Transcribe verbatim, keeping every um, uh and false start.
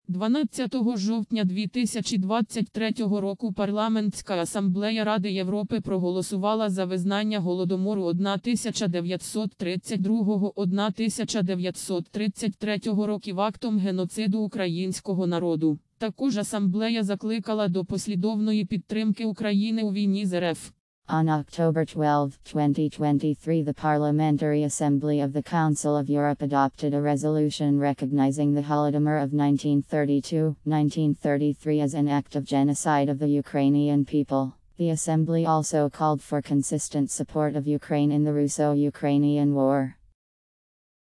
дванадцятого жовтня дві тисячі двадцять третього року Парламентська асамблея Ради Європи проголосувала за визнання Голодомору тисяча дев'ятсот тридцять другого - тисяча дев'ятсот тридцять третього років актом геноциду українського народу. Також асамблея закликала до послідовної підтримки України у війні з РФ. On October twelfth, twenty twenty-three, the Parliamentary Assembly of the Council of Europe adopted a resolution recognizing the Holodomor of nineteen thirty-two to nineteen thirty-three as an act of genocide of the Ukrainian people. The Assembly also called for consistent support of Ukraine in the Russo-Ukrainian War.